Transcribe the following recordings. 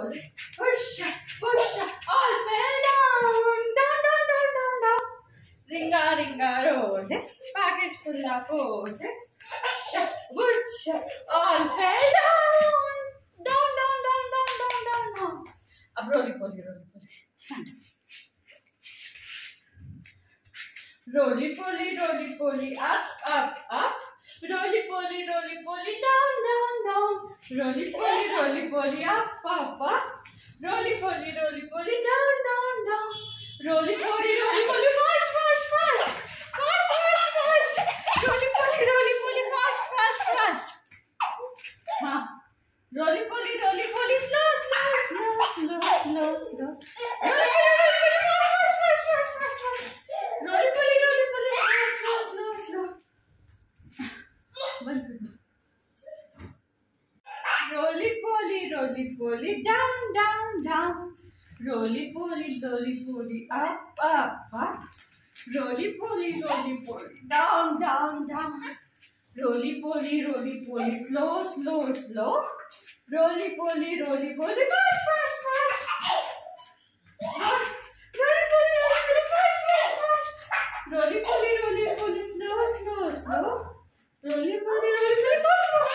roses. Push, push, all fell down. Down, down, down, down, down. Ringa, ringa, roses. Package full of roses. Push, all fell down. Down, down, down, down, down, down, down. Ab roly poly, stand up. Roly poly, up, up, up. Roly poly, down, down, down. Roly poly, up, up, up. Roly poly, down, down, down. Roly poly, fast, fast, fast. Fast, fast, fast. Roly poly, fast, fast, fast. Huh. Roly poly, slow, slow, slow, slow, slow, slow. Roly poly, fast, fast, fast, fast, fast. Roly poly, slow, slow, slow, slow. Roly poly, down, down, down. Roly poly, up, up, up. Roly poly, down, down, down. Roly poly, slow, slow, slow. Roly poly, fast, fast, fast. Roly poly, fast, fast, fast. Roly poly, slow, slow, slow. Roly poly, fast, fast,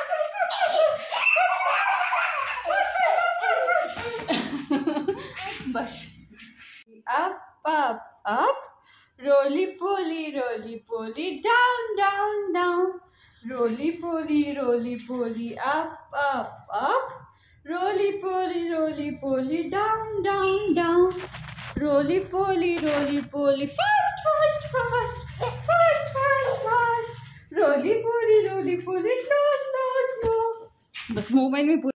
fast. Bus. Up, up, up. Roly poly, down, down, down. Roly poly, up, up, up. Roly poly, down, down, down. Roly poly, fast, fast, fast. Fast, fast, fast. Roly poly, slow, slow, slow. बस movement में